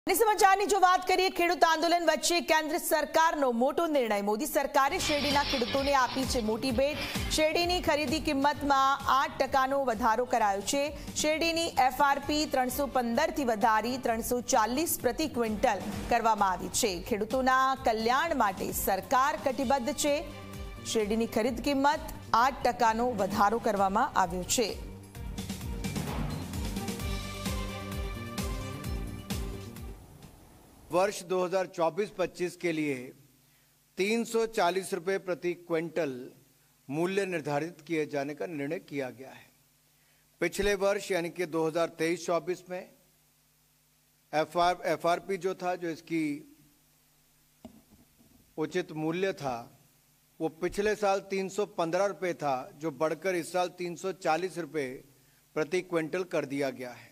સમાચારની જો વાત કરીએ, ખેડૂત આંદોલન વચ્ચે કેન્દ્ર સરકારનો મોટો નિર્ણય. મોદી સરકારે શેરડીના ખેડૂતોને આપી છે મોટી ભેટ. શેરડીની ખરીદી કિંમતમાં 8% વધારો કરાયો છે. શેરડીની એફઆરપી 315 થી વધારી 340 પ્રતિ ક્વિન્ટલ કરવામાં આવી છે. ખેડૂતોના કલ્યાણ માટે સરકાર કટિબદ્ધ છે. શેરડીની ખરીદ કિંમત 8%નો વધારો કરવામાં આવ્યો છે. वर्ष 2024-25 के लिए 340 रुपये प्रति क्विंटल मूल्य निर्धारित किए जाने का निर्णय किया गया है। पिछले वर्ष यानी कि 2023-24 में एफआरपी जो था, जो इसकी उचित मूल्य था, वो पिछले साल 315 रुपये था, जो बढ़कर इस साल 340 रुपये प्रति क्विंटल कर दिया गया है।